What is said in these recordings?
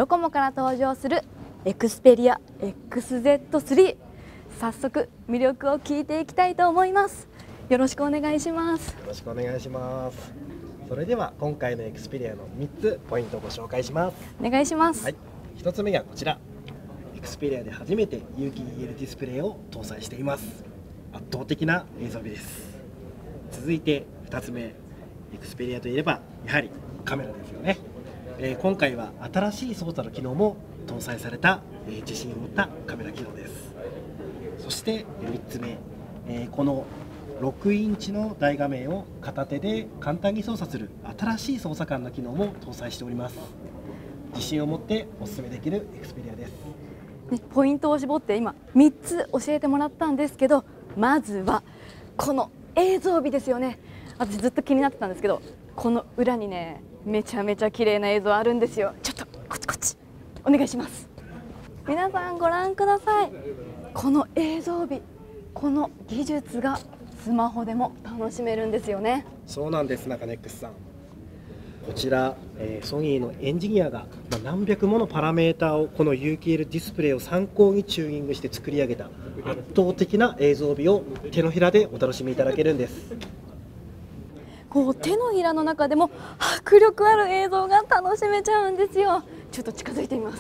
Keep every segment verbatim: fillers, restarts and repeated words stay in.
ドコモから登場するエクスペリア エックスゼットスリー、 早速魅力を聞いていきたいと思います。よろしくお願いします。 よろしくお願いします。それでは今回のエクスペリアのみっつポイントをご紹介します。 お願いします。 はい、ひとつめがこちら、エクスペリアで初めて有機 イーエル ディスプレイを搭載しています。圧倒的な映像美です。続いてふたつめ、エクスペリアといえばやはりカメラですよね。えー、今回は新しい操作の機能も搭載された、えー、自信を持ったカメラ機能です。そしてみっつめ、えー、このろくインチの大画面を片手で簡単に操作する新しい操作感の機能も搭載しております。自信を持ってお勧めできるエクスペリアです。 ポイントを絞って今みっつ教えてもらったんですけど、まずはこの映像美ですよね。私ずっと気になってたんですけど、この裏にねめちゃめちゃ綺麗な映像あるんですよ。ちょっとこっちこっちお願いします。皆さんご覧ください。この映像美、この技術がスマホでも楽しめるんですよね。 そうなんです、中根ックスさん。こちら、えー、ソニーのエンジニアが、まあ、何百ものパラメーターをこの有機 イーエル ディスプレイを参考にチューニングして作り上げた圧倒的な映像美を手のひらでお楽しみいただけるんです。 こう手のひらの中でも迫力ある映像が楽しめちゃうんですよ。ちょっと近づいてみます。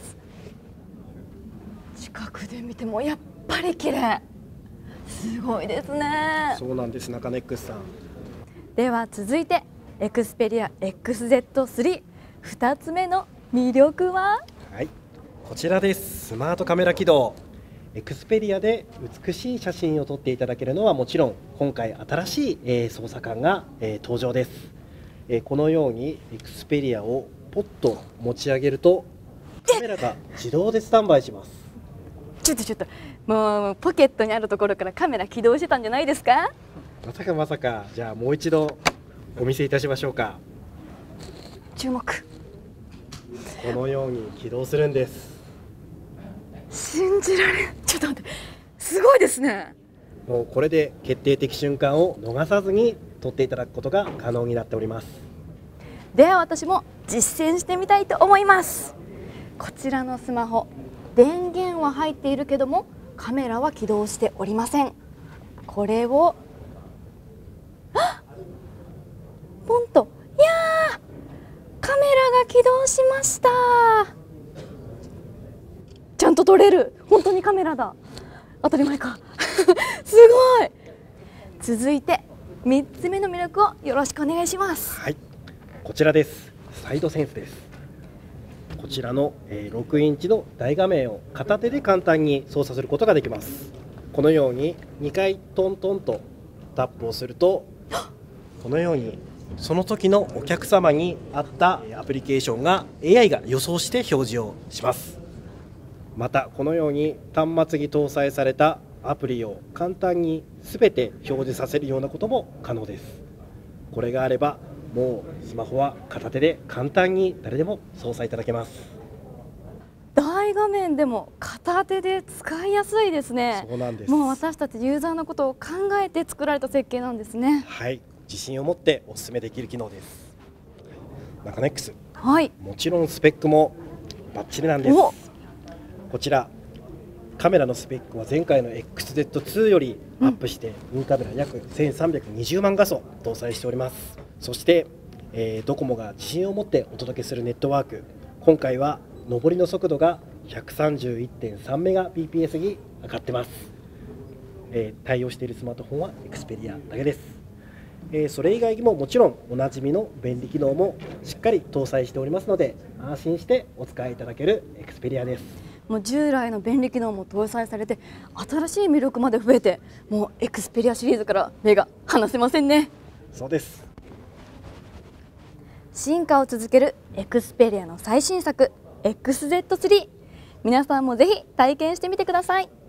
近くで見てもやっぱり綺麗。すごいですね。 そうなんです、中根ックスさん。 では続いてエクスペリア エックスゼットスリー、 ふたつめの魅力は、 はい、こちらです。スマートカメラ起動。エクスペリアで美しい写真を撮っていただけるのはもちろん、今回新しい、えー、操作感が、えー、登場です。えー、このようにエクスペリアをポッと持ち上げるとカメラが自動でスタンバイします。 ちょっとちょっともうポケットにあるところからカメラ起動してたんじゃないですか？ まさかまさか。じゃあもう一度お見せいたしましょうか。 注目。 このように起動するんです。 信じられん。ちょっと待って、すごいですね。 もうこれで決定的瞬間を逃さずに撮っていただくことが可能になっております。 では私も実践してみたいと思います。こちらのスマホ、電源は入っているけどもカメラは起動しておりません。これをポンと、いやー、カメラが起動しました。ちゃんと撮れる。本当にカメラだ。当たり前か。すごい。続いてみっつめの魅力をよろしくお願いします。 はい、こちらです。サイドセンスです。こちらのろくインチの大画面を片手で簡単に操作することができます。このようににかいトントンとタップをすると、このようにその時のお客様に合ったアプリケーションが エーアイ が予想して表示をします。またこのように端末に搭載されたアプリを簡単に全て表示させるようなことも可能です。これがあればもうスマホは片手で簡単に誰でも操作いただけます。 大画面でも片手で使いやすいですね。 そうなんです。 もう私たちユーザーのことを考えて作られた設計なんですね。 はい、自信を持ってお勧めできる機能です。中根ックス、 はい、 もちろんスペックもバッチリなんです。こちらカメラのスペックは前回の エックスゼットツー よりアップして、インカメラ約せんさんびゃくにじゅうまん画素搭載しております。そして、えー、ドコモが自信を持ってお届けするネットワーク、今回は上りの速度が ひゃくさんじゅういってんさんメガビーピーエス に上がってます。えー、対応しているスマートフォンはエクスペリアだけです。えー、それ以外にももちろんおなじみの便利機能もしっかり搭載しておりますので、安心してお使いいただけるエクスペリアです。 もう従来の便利機能も搭載されて、新しい魅力まで増えて、もうエクスペリアシリーズから目が離せませんね。 そうです。 進化を続けるエクスペリアの最新作 エックスゼットスリー、 皆さんもぜひ体験してみてください。